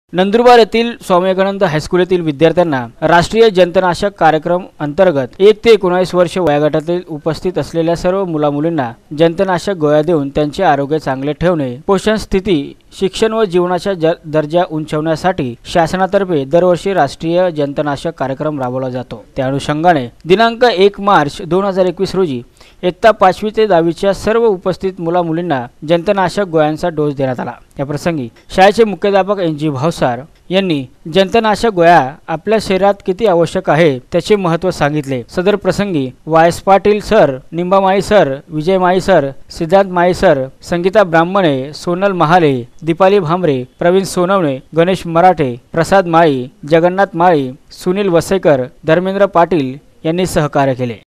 नंदुरबार येथील स्वामी विवेकानंद हायस्कूल येथील विद्यार्थ्यांना राष्ट्रीय जंतनाशक कार्यक्रम अंतर्गत 1 ते 19 वर्ष वयोगटातील उपस्थित असलेल्या सर्व मुलामुलींना जंतनाशक गोळ्या देऊन त्यांचे आरोग्य चांगले ठेवणे, पोषण स्थिती, शिक्षण व जीवनाचा दर्जा उंचावण्यासाठी शासनातर्फे दरवर्षी राष्ट्रीय जंतनाशक कार्यक्रम राबवला जातो। त्या अनुषंगाने दिनांक 1 मार्च 2021 रोजी इयत्ता 5वी ते 10वीच्या सर्व उपस्थित मुलामुलींना जंतनाशक गोळ्यांचा डोस देण्यात आला। या प्रसंगी शाळेचे मुख्याध्यापक NG भावसार यांनी जंतनाशक गोळ्या आपल्या शरीरात किती आवश्यक आहे त्याचे महत्त्व सांगितले। सदर प्रसंगी YS Patil sir, Nimba Mali sir, Vijay Mali sir, Siddhant Mali sir, Sangeeta ब्राह्मणे, सोनल महाले, दीपाली भामरे, प्रवीण सोनवणे, गणेश मराठे, प्रसाद माळी, जगन्नाथ माळी, सुनील वसेकर, धर्मेंद्र पाटील यांनी सहकार्य केले।